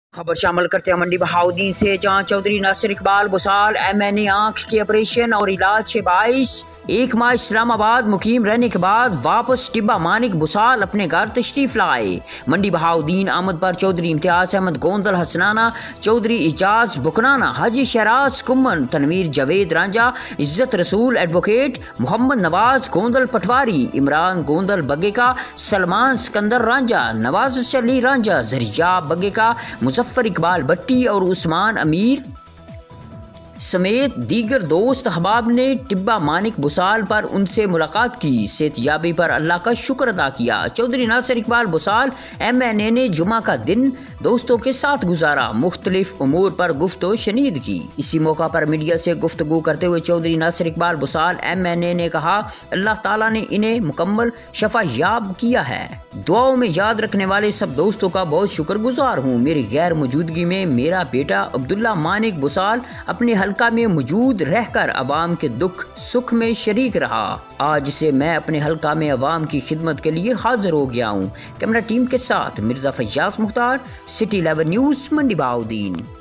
खबर शामिल करते हैं मंडी बहाउद्दीन से, जहां चौधरी नासिर इकबाल बुसाल MNA आंख के ऑपरेशन और इलाज के बाइस एक माह इस्लामाबाद मुकीम रहने के बाद वापस टिब्बा मानिक बुसाल अपने घर तशरीफ लाए। मंडी बहाउद्दीन आमद पर चौधरी इम्तियाज अहमद गोंदल हसनाना, चौधरी इजाज बुकनाना, हाजी शहराज कुम्मन, तनवीर जावेद रांझा, इज्जत रसूल एडवोकेट, मोहम्मद नवाज गोंदल पटवारी, इमरान गोंदल बगेका, सलमान सिकंदर रांझा, नवाज अली रांझा, जरिया बगेका, मुजफ्फर इकबाल भट्टी और उस्मान अमीर समेत दीगर दोस्त अहबाब ने टिब्बा मानिक बुसाल पर उनसे मुलाकात की। सेहतयाबी पर अल्लाह का शुक्र अदा किया। चौधरी नासिर इकबाल बुसाल MNA ने जुमा का दिन दोस्तों के साथ गुजारा, मुख्तलिफ उमूर पर गुफ्तगू शनीद की। इसी मौका पर मीडिया से गुफ्तगू करते हुए चौधरी नासिर इकबाल बुसाल MNA ने कहा, अल्लाह ताला ने इन्हें मुकम्मल शफा याब किया है। दुआओं में याद रखने वाले सब दोस्तों का बहुत शुक्रगुजार हूँ। मेरी गैर मौजूदगी में मेरा बेटा अब्दुल्ला मानिक बुसाल अपने हल्का में मौजूद रहकर अवाम के दुख सुख में शरीक रहा। आज से मैं अपने हल्का में अवाम की खिदमत के लिए हाजिर हो गया हूँ। कैमरा टीम के साथ मिर्जा फैयाज मुख्तार, सिटी 11 न्यूज़, मंडी बहाउद्दीन।